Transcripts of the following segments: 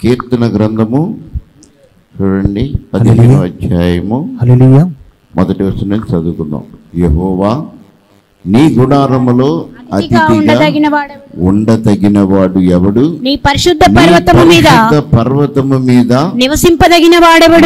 కీర్తన గ్రంథము చూడండి 15వ అధ్యాయము హల్లెలూయా మొదటి వచనం చదువుకుందాం. యెహోవా నీ గుడారములో అతిథిగా ఉండదగిన వాడు ఎవడు? నీ పరిశుద్ధ పర్వతము మీద నివసింపదగిన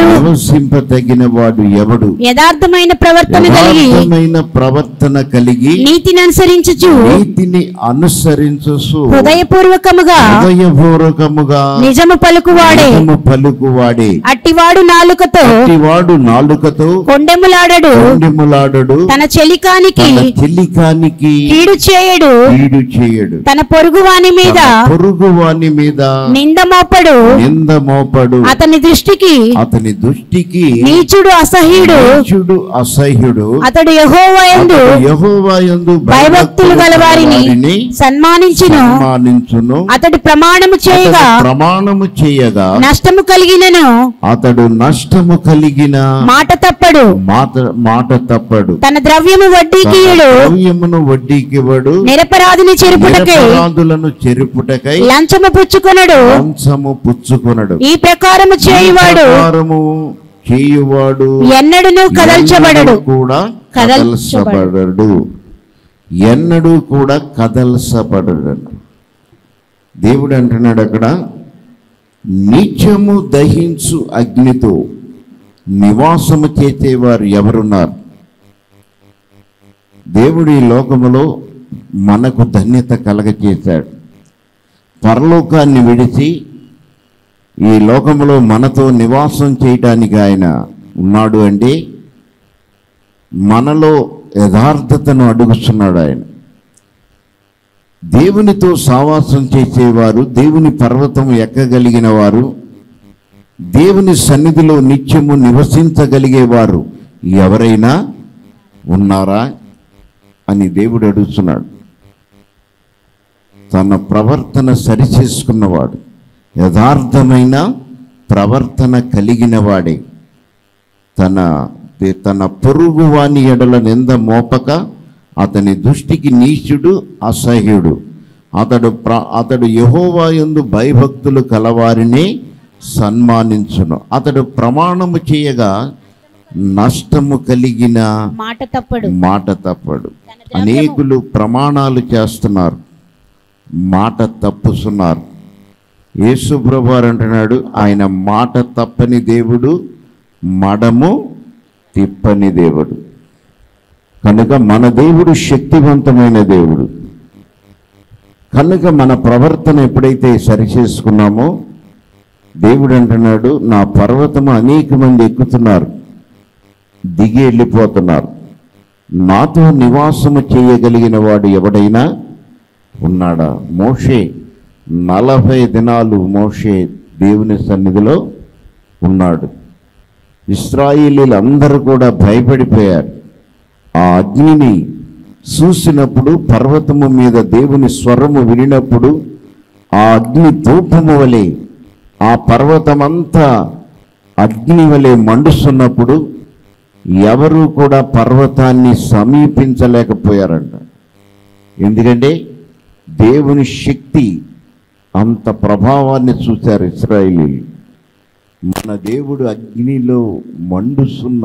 వాడు ఎవడు? యథార్థమైన ప్రవర్తన కలిగి నీతిని అనుసరించు హృదయపూర్వకముగా నిజము పలుకువాడే అట్టివాడు నాలుకతో కొండెములాడడు తన చెలికానికి కీడు చేయడు తన పొరుగువాని మీద నింద మోపడు అతని దృష్టికి నీచుడు అసహ్యుడు అతడు యెహోవా యందు భయభక్తులు గల వారిని సన్మానించును అతడు ప్రమాణము చేయగా నష్టము కలిగిన మాట తప్పడు తన ద్రవ్యము వడ్డీకి నిరపరాధిని చెరుపుటకై లంచము పుచ్చుకొనడు ఈ ప్రకారము చేయువాడు ఎన్నడూ కదల్చబడడు. దేవుడు అంటున్నాడు అక్కడ, నిత్యము దహించు అగ్నితో నివాసము చేసేవారు ఎవరున్నారు? దేవుడు ఈ లోకములో మనకు ధన్యత కలగచేశాడు. పరలోకాన్ని విడిచి ఈ లోకములో మనతో నివాసం చేయటానికి ఆయన ఉన్నాడు. అంటే మనలో యథార్థతను అడుగుతున్నాడు ఆయన. దేవునితో సావాసం చేసేవారు, దేవుని పర్వతం ఎక్కగలిగిన వారు, దేవుని సన్నిధిలో నిత్యము నివసించగలిగేవారు ఎవరైనా ఉన్నారా అని దేవుడు అడుగుతున్నాడు. తన ప్రవర్తన సరిచేసుకున్నవాడు, యథార్థమైన ప్రవర్తన కలిగిన వాడే, తన పొరుగువాని ఎడల నింద మోపక అతని దృష్టికి నీచుడు అసహ్యుడు, అతడు యెహోవా యందు భయభక్తులు కలవారిని సన్మానించును. అతడు ప్రమాణము చేయగా నష్టము కలిగిన మాట తప్పడు. అనేకులు ప్రమాణాలు చేస్తున్నారు, మాట తప్పుతున్నారు. యేసు ప్రభువారు అంటున్నాడు, ఆయన మాట తప్పని దేవుడు, మడము తిప్పని దేవుడు. కనుక మన దేవుడు శక్తివంతమైన దేవుడు. కనుక మన ప్రవర్తన ఎప్పుడైతే సరిచేసుకున్నామో దేవుడు అంటున్నాడు, నా పర్వతము అనేక మంది ఎక్కుతున్నారు, దిగి వెళ్ళిపోతున్నారు, నాతో నివాసము చేయగలిగిన వాడు ఎవడైనా ఉన్నాడా? మోషే 40 దినాలు మోషే దేవుని సన్నిధిలో ఉన్నాడు. ఇశ్రాయేలీలందరూ కూడా భయపడిపోయారు. ఆ అగ్నిని చూసినప్పుడు, పర్వతము మీద దేవుని స్వరము వినినప్పుడు, ఆ అగ్ని ధూపము వలె ఆ పర్వతమంతా అగ్ని వలె మండుస్తున్నప్పుడు ఎవరు కూడా పర్వతాన్ని సమీపించలేకపోయారంట. ఎందుకంటే దేవుని శక్తి అంత ప్రభావాన్ని చూశారు ఇశ్రాయేలీలు. మన దేవుడు అగ్నిలో మండుస్తున్న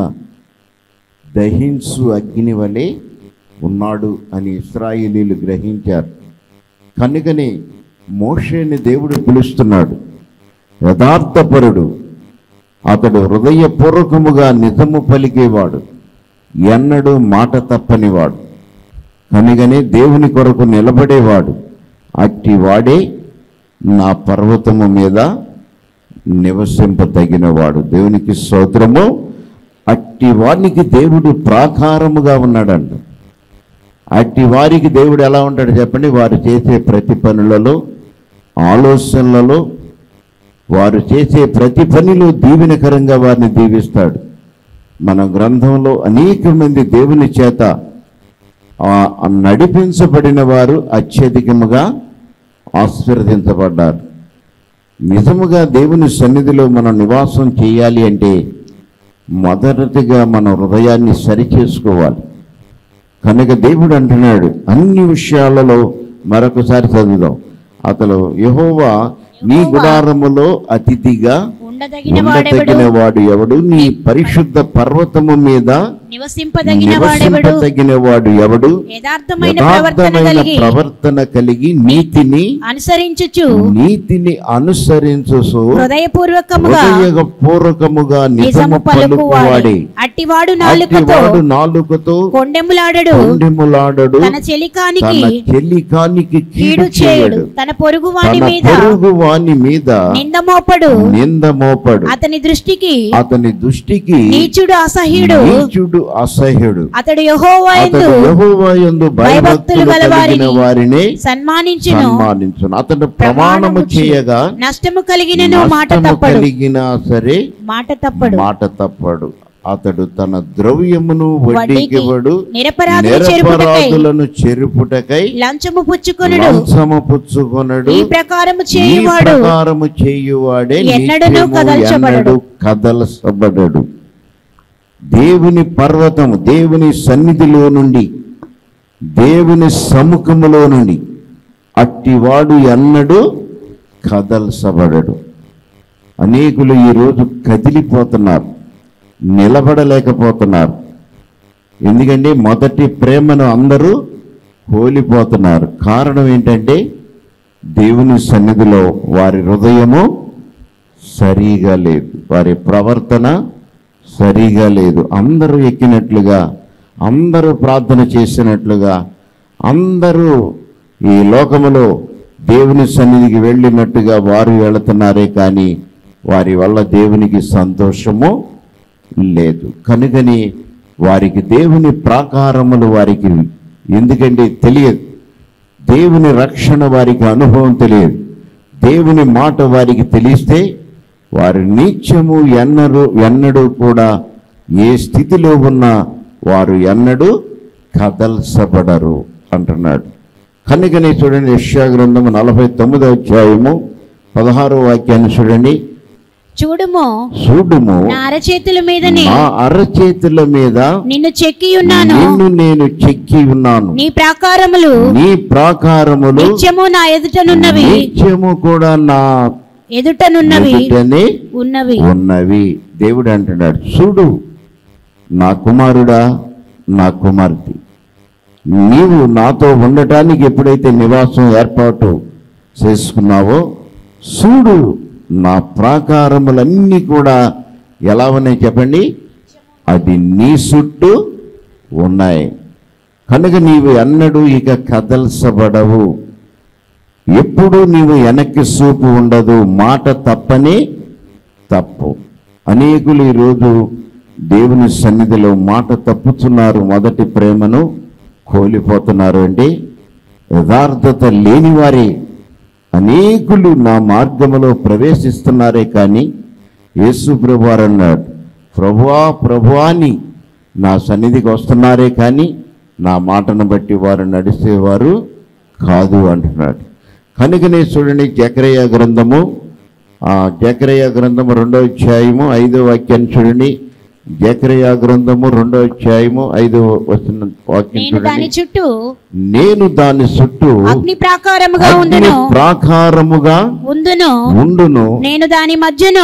దహించు అగ్ని వలె ఉన్నాడు అని ఇశ్రాయేలీలు గ్రహించారు. కనుకనే మోషేని దేవుడు పిలుస్తున్నాడు, యథార్థపరుడు, అతడు హృదయపూర్వకముగా నిజము పలికేవాడు, ఎన్నడూ మాట తప్పనివాడు, కనుకనే దేవుని కొరకు నిలబడేవాడు, అట్టి వాడే నా పర్వతము మీద నివసింపదగినవాడు. దేవునికి స్తోత్రము. అట్టి వారికి దేవుడు ప్రాకారముగా ఉన్నాడంట. అట్టి వారికి దేవుడు ఎలా ఉంటాడు చెప్పండి? వారు చేసే ప్రతి పనులలో, ఆలోచనలలో, వారు చేసే ప్రతి పనిలో దీవెనకరంగా వారిని దీవిస్తాడు. మన గ్రంథంలో అనేక మంది దేవుని చేత నడిపించబడిన వారు అత్యధికముగా ఆశీర్వదించబడ్డారు. నిజముగా దేవుని సన్నిధిలో మనం నివాసం చేయాలి అంటే మొదటిగా మన హృదయాన్ని సరిచేసుకోవాలి. కనుక దేవుడు అంటున్నాడు అన్ని విషయాలలో, మరొకసారి చదువుదాం, అతడు యెహోవా నీ గుడారములో అతిథిగా ఉండదగిన వాడు ఎవడు? నీ పరిశుద్ధ పర్వతము మీద నివసింపదగిన వాడు ఎవడు? యథార్థమైన ప్రవర్తన కలిగి నీతిని అనుసరించు హృదయపూర్వకముగా నిజము పలుకువాడే. అట్టివాడు నాలుకతో కొండెములాడడు, తన చెలికానికి కీడు చేయడు, తన పొరుగువాని మీద నిందమోపడు. అతని దృష్టికి నీచుడు అసహ్యుడు. అతడు యెహోవా యందు భయభక్తులు గలవారిని వారిని సన్మానించును. అతడు ప్రమాణము చేయగా నష్టము కలిగినను మాట తప్పడు. అతడు తన ద్రవ్యమును వడ్డీకివ్వడు. నిరపరాధులను చెరుపుటకై లంచము పుచ్చుకొనడు. ఈ ప్రకారము చేయువాడే ఎన్నడూ కదలసబడడు. దేవుని పర్వతము, దేవుని సన్నిధిలో నుండి, దేవుని సముఖములో నుండి అట్టివాడు ఎన్నడూ కదలసబడడు. అనేకులు ఈరోజు కదిలిపోతున్నారు, నిలబడలేకపోతున్నారు. ఎందుకంటే మొదటి ప్రేమను అందరూ కోల్పోతున్నారు. కారణం ఏంటంటే దేవుని సన్నిధిలో వారి హృదయము సరిగా లేదు, వారి ప్రవర్తన సరిగా లేదు. అందరూ ఎక్కినట్లుగా, అందరూ ప్రార్థన చేసినట్లుగా, అందరూ ఈ లోకములో దేవుని సన్నిధికి వెళ్ళినట్టుగా వారు వెళుతున్నారే కానీ వారి వల్ల దేవునికి సంతోషము లేదు. కనుకని వారికి దేవుని ప్రాకారములు వారికి ఎందుకంటే తెలియదు. దేవుని రక్షణ వారికి అనుభవం తెలియదు. దేవుని మాట వారికి తెలిస్తే వారు నిత్యము ఎన్నడూ కూడా ఏ స్థితిలో ఉన్నా వారు ఎన్నడూ కదల్చబడరు అంటున్నాడు. కనుకనే చూడండి, యెషయా గ్రంథము 49వ అధ్యాయము 16వ వాక్యాన్ని చూడండి. చూడుము, నా అరచేతుల మీద నిన్ను చెక్కి ఉన్నాను, నేను చెక్కి ఉన్నాను. నీ ప్రాకారములు నిత్యము నా ఎదుటనున్నవి, నిత్యము కూడా నా ఉన్నవి. దేవుడు అంటున్నాడు, చూడు నా కుమారుడా, నా కుమార్తె, నీవు నాతో ఉండటానికి ఎప్పుడైతే నివాసం ఏర్పాటు చేసుకున్నావో చూడు, నా ప్రాకారములన్నీ కూడా ఎలా ఉన్నాయి చెప్పండి, అది నీ చుట్టూ ఉన్నాయి. కనుక నీవు ఎన్నడూ ఇక కదల్చబడవు. ఎప్పుడు నీవు వెనక్కి చూపు ఉండదు. మాట తప్పని తప్పు. అనేకులు ఈరోజు దేవుని సన్నిధిలో మాట తప్పుతున్నారు, మొదటి ప్రేమను కోల్పోతున్నారు. అంటే యథార్థత లేని వారే అనేకులు నా మార్గములో ప్రవేశిస్తున్నారే కానీ యేసు ప్రభువారు అన్నాడు, ప్రభువా ప్రభువా అని నా సన్నిధికి వస్తున్నారే కానీ నా మాటను బట్టి వారు నడిచేవారు కాదు అంటున్నాడు. కనుకనే చూడండి, జకరియా గ్రంథము 2వ అధ్యాయము 5వ వాక్యాన్ని చూడండి. జకరియా గ్రంథము 2వ అధ్యాయము 5వ వాక్యం చూడండి. నేను దాని చుట్టూ అగ్ని ప్రాకారముగా ఉండును, నేను దాని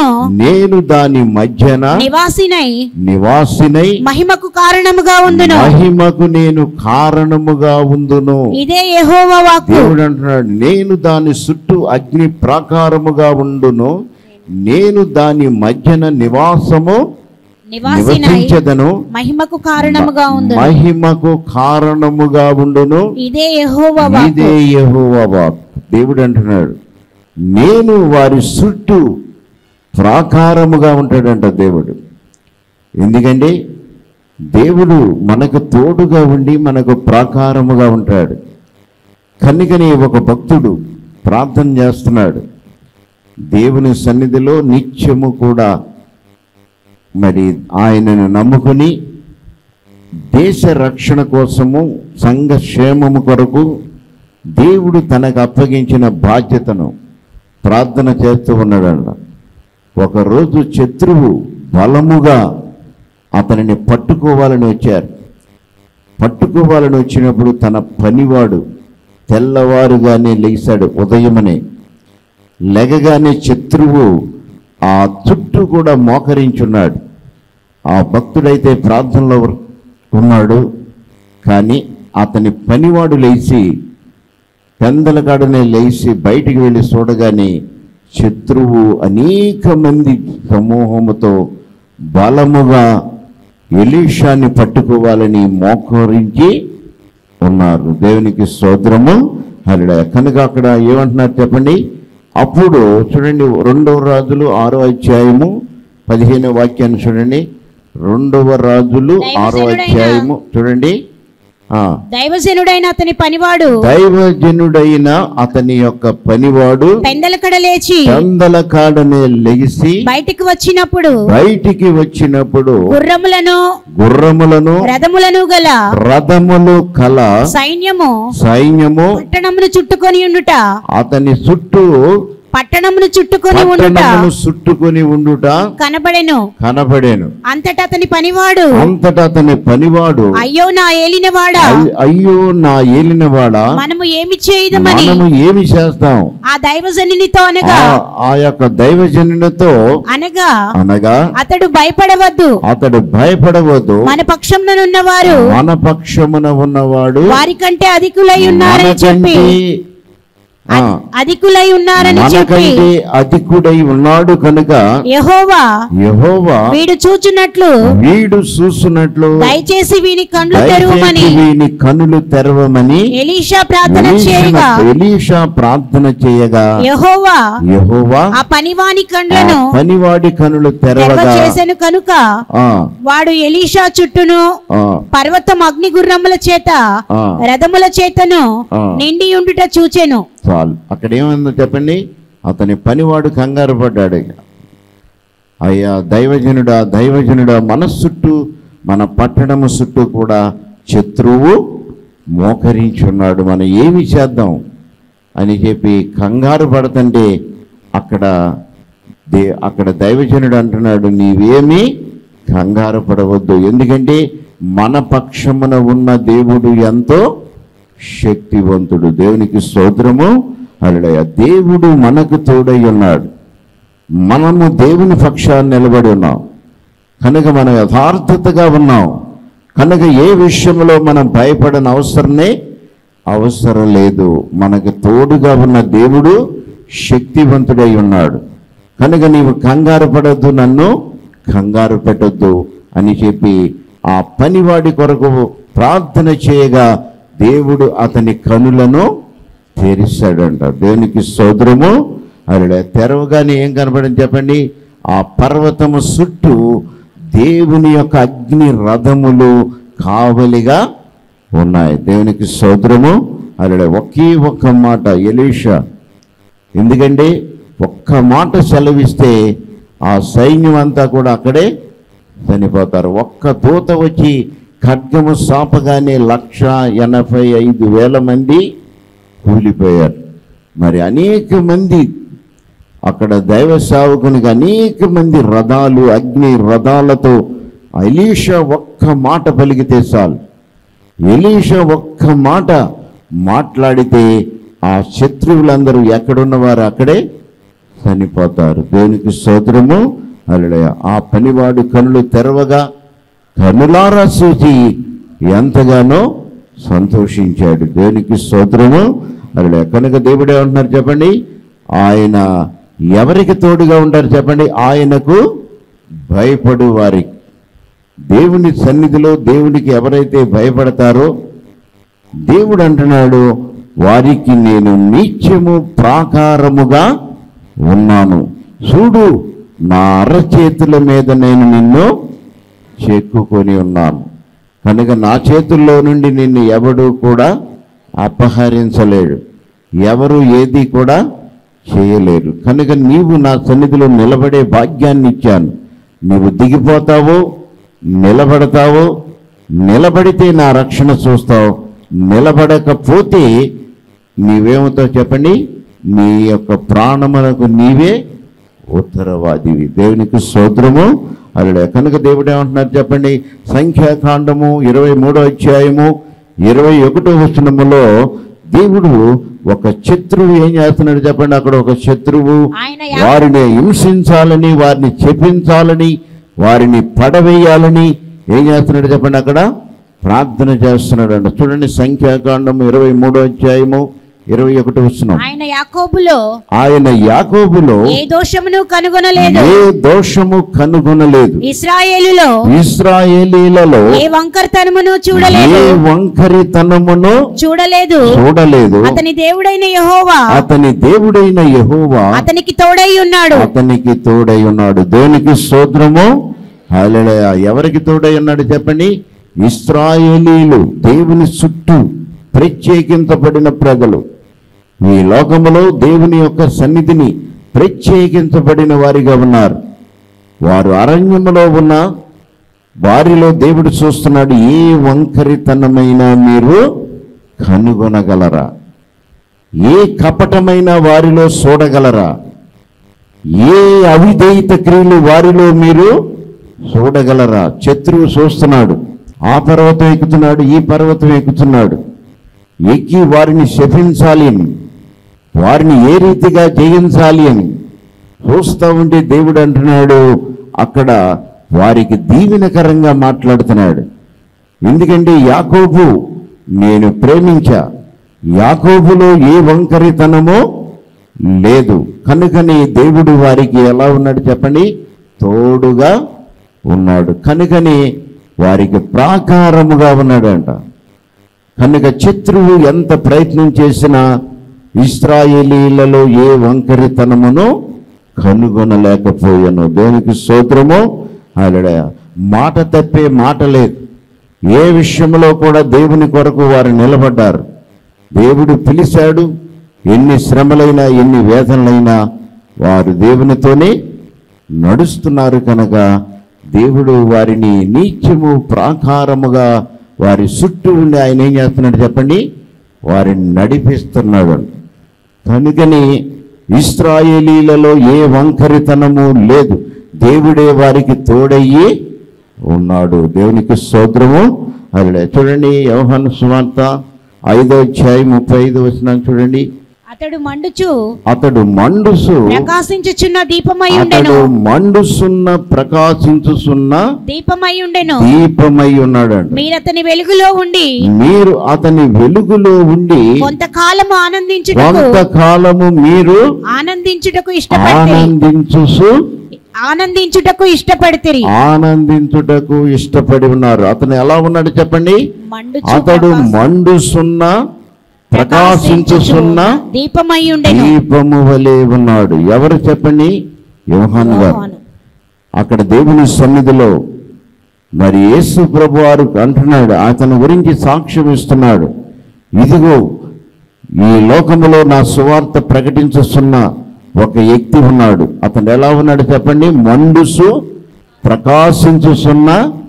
మధ్యన నివాసినై మహిమకు కారణముగా ఉండును, మహిమకు నేను కారణముగా ఉండును. ఇదే యెహోవా వాక్కు. దేవుడు అంటున్నాడు, నేను దాని చుట్టూ అగ్ని ప్రాకారముగా ఉండును, నేను దాని మధ్యన నివసించదను, మహిమకు కారణముగా ఉండును. ఇదే యెహోవా వాక్కు. దేవుడు అంటున్నాడు, నేను వారి చుట్టూ ప్రాకారముగా ఉంటాడంట దేవుడు. ఎందుకంటే దేవుడు మనకు తోడుగా ఉండి మనకు ప్రాకారముగా ఉంటాడు. కనుకని ఒక భక్తుడు ప్రార్థన చేస్తున్నాడు, దేవుని సన్నిధిలో నిత్యము కూడా మరి ఆయనను నమ్ముకుని దేశ రక్షణ కోసము, సంఘ క్షేమము కొరకు దేవుడు తనకు అప్పగించిన బాధ్యతను ప్రార్థన చేస్తూ ఉన్నాడన్న. ఒకరోజు శత్రువు బలముగా అతనిని పట్టుకోవాలని వచ్చారు. పట్టుకోవాలని వచ్చినప్పుడు తన పనివాడు తెల్లవారుగానే లేచాడు, ఉదయమనే లెగగానే శత్రువు ఆ చుట్టూ కూడా మోకరించున్నాడు. ఆ భక్తుడైతే ప్రార్థనలో ఉన్నాడు. కానీ అతని పనివాడు లేచి పెందలకాడనే లేచి బయటికి వెళ్ళి చూడగానే శత్రువు అనేక మంది సమూహముతో బలముగా ఎలీషాని పట్టుకోవాలని మోకరించి ఉన్నారు. దేవునికి స్తోత్రము. హల్లెలూయా. కనుక అక్కడ ఏమంటున్నారు చెప్పండి. అప్పుడు చూడండి 2వ రాజులు 6వ అధ్యాయము 15వ వాక్యాన్ని చూడండి. 2వ రాజులు 6వ అధ్యాయము చూడండి. దైవజనుడైన అతని యొక్క పనివాడు పెందలకాడనే లెగిసి బయటికి వచ్చినప్పుడు గుర్రములను రథములు కల సైన్యము పట్టణమును చుట్టుకొని ఉండుట అతని చుట్టూ పట్టణమును చుట్టుకొని ఉండుట కనబడెను. అంతటా అతని పనివాడు అయ్యో నా ఏలినవాడా మనము ఏమి చేద్దాం ఆ దైవజనునితో ఆ యొక్క దైవజనునితో అనగా అతడు భయపడవద్దు మన పక్షమున ఉన్నవారు వారికంటే అధికులై అధికుడై ఉన్నాడు కనుక యెహోవా వీడు చూచున్నట్లు దయచేసి వీని కన్నులు తెరవమని ఎలీషా ప్రార్థన చేయగా యెహోవా ఆ పనివాడి కన్నులు తెరవగా చేసెను కనుక వాడు ఎలీషా చుట్టూను పర్వతం అగ్నిగుర్రముల చేత రథముల చేతను నిండి ఉండుట చూచెను. చాలు. అక్కడ ఏమైందో చెప్పండి. అతని పనివాడు కంగారు పడ్డాడు. అయ్యా దైవజనుడా మన చుట్టూ మన పట్టణము చుట్టూ కూడా శత్రువు మోకరించున్నాడు, మనం ఏమి చేద్దాం అని చెప్పి కంగారు పడుతుంటే అక్కడ దైవజనుడు అంటున్నాడు, నీవేమీ కంగారు పడవద్దు, ఎందుకంటే మన పక్షమున ఉన్న దేవుడు ఎంతో శక్తివంతుడు. దేవునికి స్తోత్రము. హల్లెలూయా. దేవుడు మనకు తోడై ఉన్నాడు. మనము దేవుని పక్షాన్ని నిలబడి ఉన్నాం కనుక మనం యథార్థతగా ఉన్నాం కనుక ఏ విషయంలో మనం భయపడని అవసరం లేదు. మనకు తోడుగా ఉన్న దేవుడు శక్తివంతుడై ఉన్నాడు కనుక నీవు కంగారు పడద్దు, నన్ను కంగారు పెట్టొద్దు అని చెప్పి ఆ పనివాడి కొరకు ప్రార్థన చేయగా దేవుడు అతని కనులను తెరిచాడంట. దేవునికి స్తోత్రము. అలా తెరవగానే ఏం కనపడింది చెప్పండి. ఆ పర్వతము చుట్టూ దేవుని యొక్క అగ్ని రథములు కావలిగా ఉన్నాయి. దేవునికి స్తోత్రము. అలా ఒకే ఒక్క మాట ఎలీషా, ఎందుకంటే ఒక్క మాట సెలవిస్తే ఆ సైన్యం అంతా కూడా అక్కడే చనిపోతారు. ఒక్క దూత వచ్చి ఖడ్గము సాపగానే 185,000 మంది కూలిపోయారు. మరి అనేక మంది అక్కడ దైవ సేవకునికి అనేక మంది రథాలు అగ్ని రథాలతో ఎలీషా ఒక్క మాట పలికితే చాలు, ఎలీషా ఒక్క మాట మాట్లాడితే ఆ శత్రువులందరూ ఎక్కడున్నవారు అక్కడే చనిపోతారు. దేవునికి స్తోత్రము. హల్లెలూయా. ఆ పనివాడు కనులు తెరవగా కనులారా చూసి ఎంతగానో సంతోషించాడు. దేవునికి స్తోత్రము. హల్లెలూయా. కనుక దేవుడే ఉంటున్నారు చెప్పండి. ఆయన ఎవరికి తోడుగా ఉంటారు చెప్పండి. ఆయనకు భయపడు వారికి. దేవుని సన్నిధిలో దేవునికి ఎవరైతే భయపడతారో దేవుడు అంటున్నాడు, వారికి నేను నిత్యము ప్రాకారముగా ఉన్నాను. చూడు, నా అరచేతుల మీద నేను నిన్ను చెక్కుకొని ఉన్నాను కనుక నా చేతుల్లో నుండి నిన్ను ఎవడు కూడా అపహరించలేడు, ఎవరు ఏది కూడా చేయలేరు. కనుక నీవు నా సన్నిధిలో నిలబడే భాగ్యాన్ని ఇచ్చాను. నీవు దిగిపోతావో నిలబడతావో, నిలబడితే నా రక్షణ చూస్తావు, నిలబడకపోతే నీవేమవుతావు చెప్పండి. నీ యొక్క ప్రాణములకు నీవే ఉత్తరవాదివి. దేవునికి స్తోత్రము. అలా కనుక దేవుడు ఏమంటున్నారు చెప్పండి. సంఖ్యాకాండము 23వ అధ్యాయము 21వ వచనములో దేవుడు ఒక శత్రువు ఏం చేస్తున్నాడు చెప్పండి? అక్కడ ఒక శత్రువు వారిని హింసించాలని, వారిని చెప్పించాలని, వారిని పడవేయాలని ఏం చేస్తున్నాడు చెప్పండి? అక్కడ ప్రార్థన చేస్తున్నాడు అంట. చూడండి, సంఖ్యాకాండం 23వ అధ్యాయము 21వ వచనం. ఆయన యాకోబులో ఏ దోషము కనుగొనలేదు, ఇశ్రాయేలీలలో ఏ వంకరితనమును చూడలేదు. అతని దేవుడైన యెహోవా అతనికి తోడై ఉన్నాడు. దేవునికి స్తోత్రము. హల్లెలూయా. ఎవరికి తోడై ఉన్నాడు చెప్పండి? ఇశ్రాయేలీలు, దేవుని చుట్టూ ప్రత్యేకించబడిన ప్రజలు. ఈ లోకములో దేవుని యొక్క సన్నిధిని ప్రత్యేకించబడిన వారిగా ఉన్నారు. వారు అరణ్యములో ఉన్న వారిలో దేవుడు చూస్తున్నాడు, ఏ వంకరితనమైన మీరు కనుగొనగలరా? ఏ కపటమైన వారిలో చూడగలరా? ఏ అవిధేయత క్రియలు వారిలో మీరు చూడగలరా? శత్రువు చూస్తున్నాడు, ఆ పర్వతం ఎక్కుతున్నాడు, ఈ పర్వతం ఎక్కుతున్నాడు, ఎక్కి వారిని శపించాలి అని, వారిని ఏ రీతిగా జయించాలి అని చూస్తూ ఉంటే దేవుడు అంటున్నాడు, అక్కడ వారికి దీవెనకరంగా మాట్లాడుతున్నాడు. ఎందుకంటే యాకోబు నేను ప్రేమించా, యాకోబులో ఏ వంకరితనమో లేదు, కనుకని దేవుడు వారికి ఎలా ఉన్నాడు చెప్పండి? తోడుగా ఉన్నాడు. కనుకని వారికి ప్రాకారముగా ఉన్నాడంట. కనుక శత్రువు ఎంత ప్రయత్నం చేసినా ఇశ్రాయేలీలలో ఏ వంకరితనమును కనుగొనలేకపోయాను. దేవునికి స్తోత్రము. హల్లెలూయా. మాట తప్పే మాట లేదు. ఏ విషయంలో కూడా దేవుని కొరకు వారు నిలబడ్డారు. దేవుడు పిలిచాడు. ఎన్ని శ్రమలైనా, ఎన్ని వేదనలైనా వారు దేవునితోనే నడుస్తున్నారు. కనుక దేవుడు వారిని నీత్యము ప్రాకారముగా వారి చుట్టూ ఉండి ఆయన ఏం చేస్తున్నాడు చెప్పండి? వారిని నడిపిస్తున్నాడు. కనుకని ఇశ్రాయేలీలలో ఏ వంకరితనము లేదు, దేవుడే వారికి తోడయ్యి ఉన్నాడు. దేవునికి స్తోత్రము. హల్లెలూయా. చూడండి, యోహాను సువార్త 5వ అధ్యాయం 35వ వచనం చూడండి. అతడు మండుచు ప్రకాశించుచున్న దీపమై దీపమై ఉన్నాడు. మీరు అతని వెలుగులో ఉండి కొంతకాలము మీరు ఆనందించుటకు ఇష్టపడి ఉన్నారు. అతను ఎలా ఉన్నాడు చెప్పండి? అతడు మండుసున్న ప్రకాశించుచున్న దీపము వలె ఉన్నాడు. ఎవరు చెప్పండి? యోహాను గారు. అక్కడ దేవుని సన్నిధిలో మరి యేసు ప్రభు వారు అంటున్నాడు, అతని గురించి సాక్ష్యం ఇస్తున్నాడు. ఇదిగో ఈ లోకములో నా సువార్త ప్రకటించుతున్న ఒక వ్యక్తి ఉన్నాడు. అతను ఎలా ఉన్నాడు చెప్పండి? మండుసు ప్రకాశించుచున్న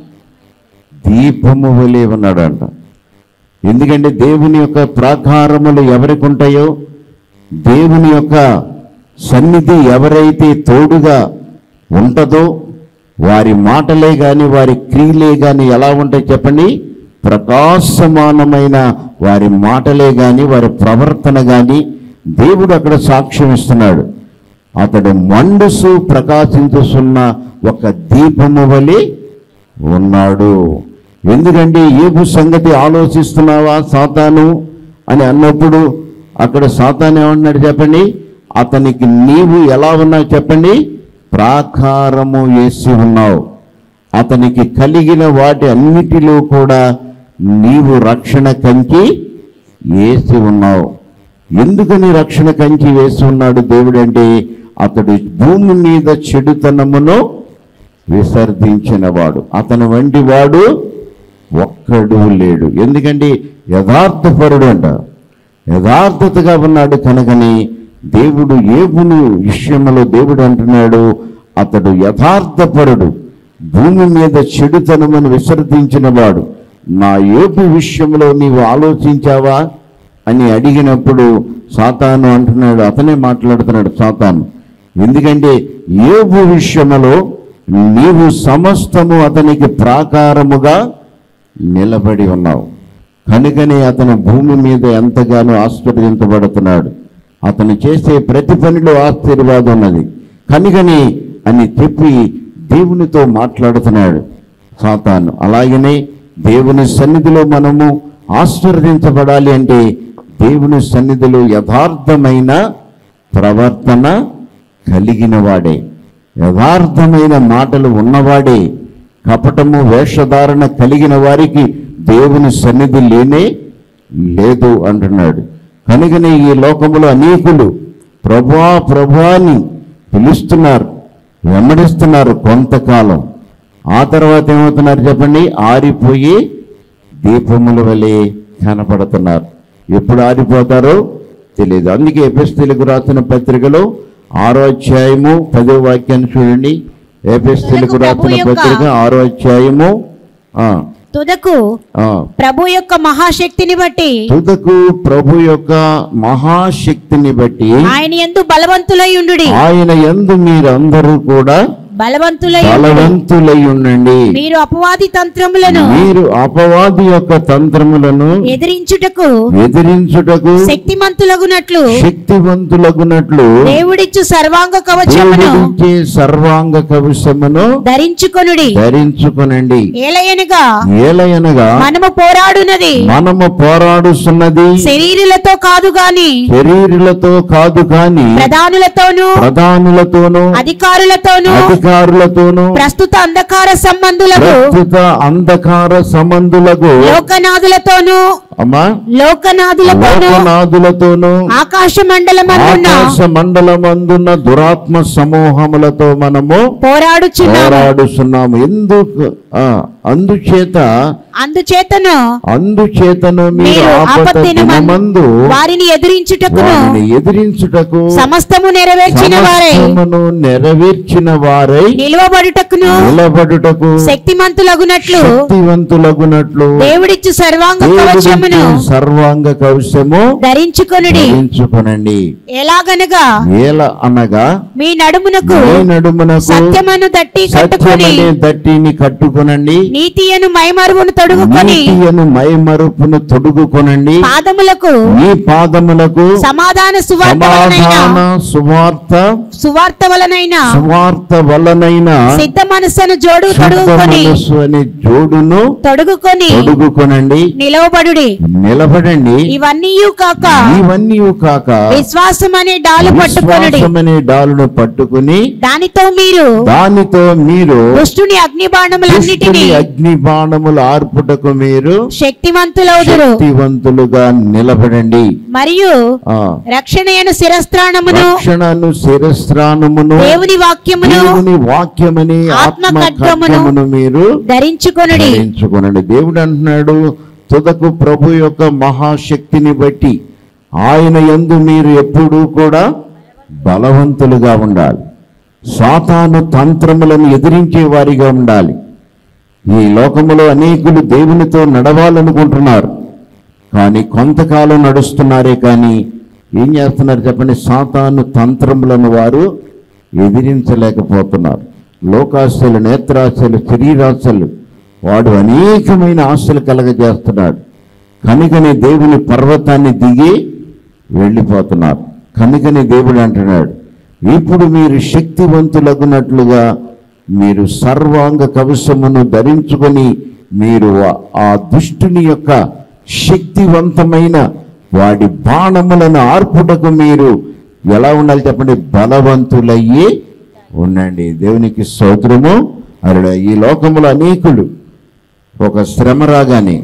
దీపము వలె ఉన్నాడంట. ఎందుకంటే దేవుని యొక్క ప్రాకారములు ఎవరికి ఉంటాయో, దేవుని యొక్క సన్నిధి ఎవరైతే తోడుగా ఉంటుందో వారి మాటలే కానీ, వారి క్రియలే కానీ ఎలా ఉంటాయి చెప్పండి? ప్రకాశమానమైన వారి మాటలే కానీ, వారి ప్రవర్తన కానీ దేవుడు అక్కడ సాక్ష్యం ఇస్తున్నాడు. అతడు మండుసు ప్రకాశించుతున్న ఒక దీపము వలె ఉన్నాడు. ఎందుకంటే యోబు సంగతి ఆలోచిస్తున్నావా సాతాను అని అన్నప్పుడు అక్కడ సాతాను ఏమన్నాడు చెప్పండి? అతనికి నీవు ఎలా ఉన్నావు చెప్పండి? ప్రాకారము వేసి ఉన్నావు. అతనికి కలిగిన వాటి అన్నిటిలో కూడా నీవు రక్షణ కంచి వేసి ఉన్నావు. ఎందుకని రక్షణ కంచి వేసి ఉన్నాడు దేవుడు అంటే, అతడు భూమి మీద చెడుతనమును విసర్జించినవాడు, అతని వంటి వాడు ఒక్కడు లేడు. ఎందుకంటే యథార్థపరుడు అంట, యథార్థతగా ఉన్నాడు. కనుకని దేవుడు యోబును విషయంలో దేవుడు అంటున్నాడు, అతడు యథార్థపరుడు, భూమి మీద చెడుతనమును విసర్జించిన వాడు. నా యోబు విషయంలో నీవు ఆలోచించావా అని అడిగినప్పుడు సాతాను అంటున్నాడు, అతనే మాట్లాడుతున్నాడు సాతాను. ఎందుకంటే యోబు విషయంలో నీవు సమస్తము అతనికి ప్రాకారముగా నిలబడి ఉన్నావు. కనుకనే అతను భూమి మీద ఎంతగానో ఆశీర్వదించబడుతున్నాడు. అతను చేసే ప్రతి పనిలో ఆశీర్వాదం ఉన్నది కనుకని అని చెప్పి దేవునితో మాట్లాడుతున్నాడు సాతాను. అలాగనే దేవుని సన్నిధిలో మనము ఆశీర్వదించబడాలి అంటే దేవుని సన్నిధిలో యథార్థమైన ప్రవర్తన కలిగిన వాడే, యథార్థమైన మాటలు ఉన్నవాడే. కపటము వేషధారణ కలిగిన వారికి దేవుని సన్నిధి లేనే లేదు అంటున్నాడు. కనుకనే ఈ లోకములో అనేకులు ప్రభువా ప్రభువా అని పిలుస్తున్నారు, వెంబడిస్తున్నారు కొంతకాలం. ఆ తర్వాత ఏమవుతున్నారు చెప్పండి? ఆరిపోయి దీపముల వలె కనపడుతున్నారు. ఎప్పుడు ఆరిపోతారో తెలియదు. అందుకే ఎఫెసీయులకు రాసిన పత్రికలో 6వ అధ్యాయము 10వ వాక్యాన్ని చూడండి. ఎఫెసీయులకు రాసిన పత్రిక 6వ అధ్యాయము తుదకు ప్రభు యొక్క మహాశక్తిని బట్టి, తుదకు ప్రభు యొక్క మహాశక్తిని బట్టి ఆయన యందు బలవంతులై ఉండుడి. ఆయన యందు మీరందరూ కూడా బలవంతులై ఉండండి. మీరు అపవాది తంత్రములను, మీరు అపవాది యొక్క తంత్రములను ఎదిరించుటకు శక్తివంతులగునట్లు దేవుడిచ్చు సర్వాంగ కవచమును ధరించుకొనుడి. ఏలయనగా మనము పోరాడుచున్నది శరీరులతో కాదు గాని ప్రధానులతోనూ అధికారులతోనూ ప్రస్తుత అంధకార సంబంధులకు లోకనాథులతోనూ ఆకాశ మండలమందున్న దురాత్మ సమూహములతో మనము పోరాడుచున్నాము. ఎందుకు? అందుచేతను మీరు ఆపత్తిదినమందు వారిని ఎదిరించుటకు సమస్తము నెరవేర్చిన వారై నిలవబడుటకు శక్తిమంతులగునట్లు దేవుడిచ్చు సర్వాంగ కవచము ధరించుకొనండి. ఎలాగనగా మీ నడుమునకు సత్యమను దట్టిని కట్టుకొనండి, నీతియను మైమరుపును తొడుగుకొనండి, మీ పాదములకు సమాధాన సువార్త వలనైన సిద్ధ మనస్సును తొడుగుకొనండి, నిలబడండి. ఇవన్నీ కాక విశ్వాసం అనే డాలును పట్టుకుని దానితో మీరు దుష్టుని అగ్ని బాణములు ఆర్పుటకు మీరు శక్తివంతులుగా నిలబడండి. మరియు రక్షణను శిరస్త్రాణమును దేవుని వాక్యముని ఆత్మ ఖడ్గమును మీరు ధరించుకొనుడి. దేవుడు అంటున్నాడు, తుదకు ప్రభు యొక్క మహాశక్తిని బట్టి ఆయన యందు మీరు ఎప్పుడూ కూడా బలవంతులుగా ఉండాలి. సాతాను తంత్రములను ఎదిరించే వారిగా ఉండాలి. ఈ లోకములో అనేకులు దేవునితో నడవాలనుకుంటున్నారు, కానీ కొంతకాలం నడుస్తున్నారే కానీ ఏం చేస్తున్నారు చెప్పండి? సాతాను తంత్రములను వారు ఎదిరించలేకపోతున్నారు. లోకాశలు, నేత్రాశలు, శరీరాశలు వాడు అనేకమైన ఆశలు కలగజేస్తున్నాడు. కనుకనే దేవుని పర్వతాన్ని దిగి వెళ్ళిపోతున్నారు. కనుకనే దేవుడు అంటున్నాడు, ఇప్పుడు మీరు శక్తివంతులగునట్లుగా మీరు సర్వాంగ కవచమును ధరించుకొని మీరు ఆ దుష్టుని యొక్క శక్తివంతమైన వాడి బాణములను ఆర్పుటకు మీరు ఎలా ఉండాలి చెప్పండి? బలవంతులయ్యి ఉండండి. దేవునికి స్తోత్రము. అలా ఈ లోకములో అనేకులు ఒక శ్రమ రాగానే,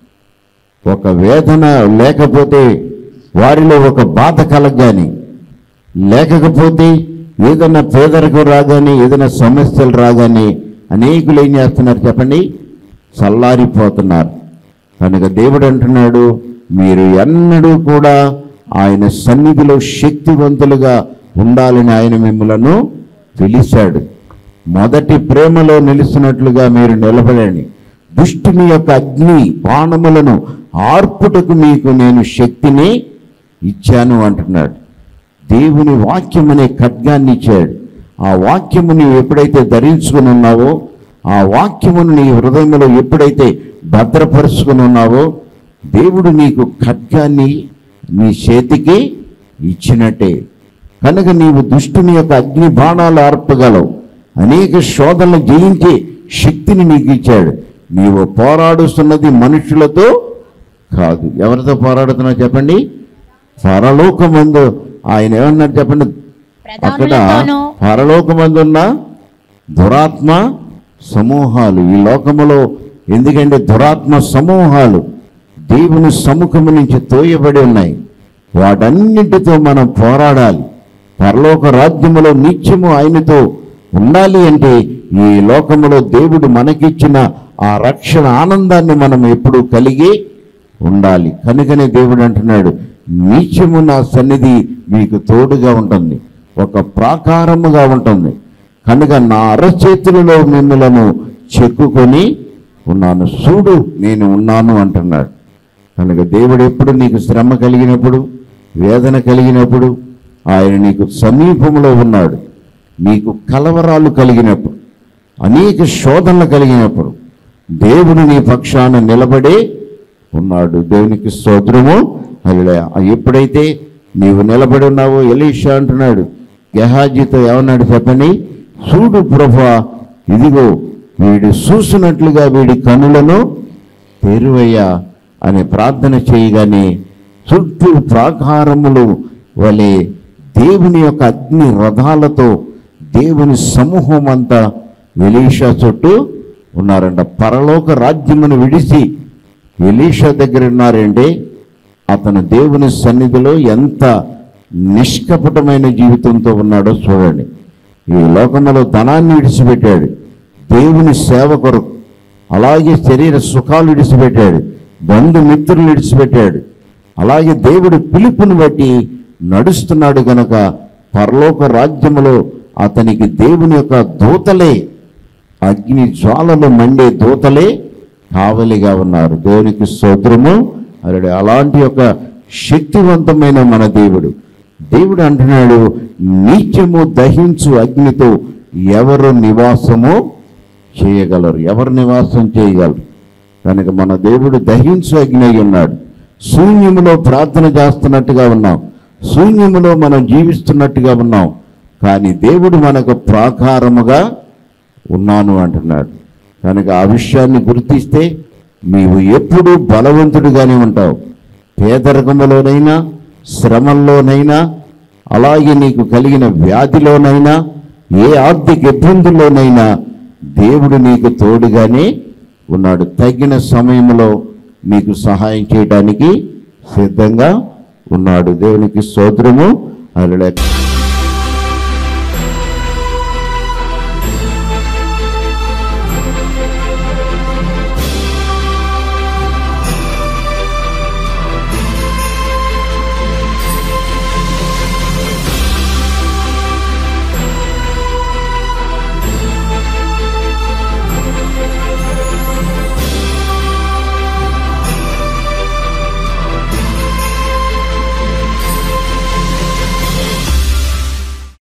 ఒక వేదన లేకపోతే, వారిలో ఒక బాధ కలగగాని, లేకపోతే ఏదైనా పేదరికం రాగానే, ఏదైనా సమస్యలు రాగానే అనేకులు ఏం చేస్తున్నారు చెప్పండి? చల్లారిపోతున్నారు. కనుక దేవుడు అంటున్నాడు, మీరు ఎన్నడూ కూడా ఆయన సన్నిధిలో శక్తివంతులుగా ఉండాలని ఆయన మిమ్మలను పిలిచాడు. మొదటి ప్రేమలో నిలిచినట్లుగా మీరు నిలబడండి. దుష్టుని యొక్క అగ్ని బాణములను ఆర్పుటకు మీకు నేను శక్తిని ఇచ్చాను అంటున్నాడు. దేవుని వాక్యం అనే ఖడ్గాన్ని ఇచ్చాడు. ఆ వాక్యము నీవు ఎప్పుడైతే ధరించుకుని ఉన్నావో, ఆ వాక్యమును నీ హృదయంలో ఎప్పుడైతే భద్రపరుచుకుని ఉన్నావో, దేవుడు నీకు ఖడ్గాన్ని నీ చేతికి ఇచ్చినట్టే. కనుక నీవు దుష్టుని యొక్క అగ్ని బాణాలు ఆర్పగలవు. అనేక శోధనలు జయించే శక్తిని నీకు ఇచ్చాడు. నీవు పోరాడుతున్నది మనుషులతో కాదు. ఎవరితో పోరాడుతున్నావు చెప్పండి? పరలోకమందు ఆయన ఏమన్నారు చెప్పండి? అక్కడ పరలోకమందున్న దురాత్మ సమూహాలు, ఈ లోకములో ఎందుకంటే దురాత్మ సమూహాలు దేవుని సముఖము నుంచి తోయబడి ఉన్నాయి. వాటన్నింటితో మనం పోరాడాలి. పరలోక రాజ్యములో నిత్యము ఆయనతో ఉండాలి అంటే ఈ లోకములో దేవుడు మనకిచ్చిన ఆ రక్షణ ఆనందాన్ని మనం ఎప్పుడూ కలిగి ఉండాలి. కనుకనే దేవుడు అంటున్నాడు, నిత్యము నా సన్నిధి మీకు తోడుగా ఉంటుంది, ఒక ప్రాకారముగా ఉంటుంది. కనుక నా అరచేతులలో మిమ్మలను చెక్కుకొని ఉన్నాను, చూడు నేను ఉన్నాను అంటున్నాడు. కనుక దేవుడు ఎప్పుడు నీకు శ్రమ కలిగినప్పుడు, వేదన కలిగినప్పుడు ఆయన నీకు సమీపంలో ఉన్నాడు. నీకు కలవరాలు కలిగినప్పుడు, అనేక శోధనలు కలిగినప్పుడు దేవుడు నీ పక్షాన నిలబడే ఉన్నాడు. దేవునికి స్తోత్రము. హల్లెలూయా. ఎప్పుడైతే నీవు నిలబడి ఉన్నావో ఎలీషా అంటున్నాడు గెహాజీతో, ఏమన్నాడు చెప్పని? చూడు ప్రభువా, ఇదిగో వీడు చూసినట్లుగా వీడి కనులను తెరువయ్యా అని ప్రార్థన చేయగానే చుట్టూ ప్రాకారములు వలె దేవుని యొక్క అగ్ని రథాలతో దేవుని సమూహం అంతా ఎలీషా చుట్టూ ఉన్నారంట. పరలోక రాజ్యమును విడిచి ఎలీషా దగ్గర ఉన్నారంటే అతను దేవుని సన్నిధిలో ఎంత నిష్కపటమైన జీవితంతో ఉన్నాడో చూడండి. ఈ లోకంలో ధనాన్ని విడిచిపెట్టాడు, దేవుని సేవ కొరకు. అలాగే శరీర సుఖాలు విడిచిపెట్టాడు, బంధుమిత్రులు విడిచిపెట్టాడు. అలాగే దేవుడి పిలుపుని బట్టి నడుస్తున్నాడు. గనక పరలోక రాజ్యములో అతనికి దేవుని యొక్క దూతలే, అగ్ని జ్వాలలు మండే దూతలే కావలిగా ఉన్నారు. దేవునికి స్తోత్రము. అలాంటి యొక్క శక్తివంతమైన మన దేవుడు అంటున్నాడు, నిత్యము దహించు అగ్నితో ఎవరు నివాసము చేయగలరు? ఎవరు నివాసం చేయగలరు? కనుక మన దేవుడు దహించు అగ్ని అయి ఉన్నాడు. శూన్యములో ప్రార్థన చేస్తున్నట్టుగా ఉన్నాం, శూన్యములో మనం జీవిస్తున్నట్టుగా ఉన్నాం. కానీ దేవుడు మనకు ప్రాకారముగా ఉన్నాను అంటున్నాడు. కనుక ఆ విషయాన్ని గుర్తిస్తే నీవు ఎప్పుడూ బలవంతుడిగానే ఉంటావు. పేదరికములోనైనా, శ్రమల్లోనైనా, అలాగే నీకు కలిగిన వ్యాధిలోనైనా, ఏ ఆర్థిక ఇబ్బందుల్లోనైనా దేవుడు నీకు తోడుగానే ఉన్నాడు. తగిన సమయంలో నీకు సహాయం చేయడానికి సిద్ధంగా ఉన్నాడు. దేవునికి స్తోత్రము. హల్లెలూయా.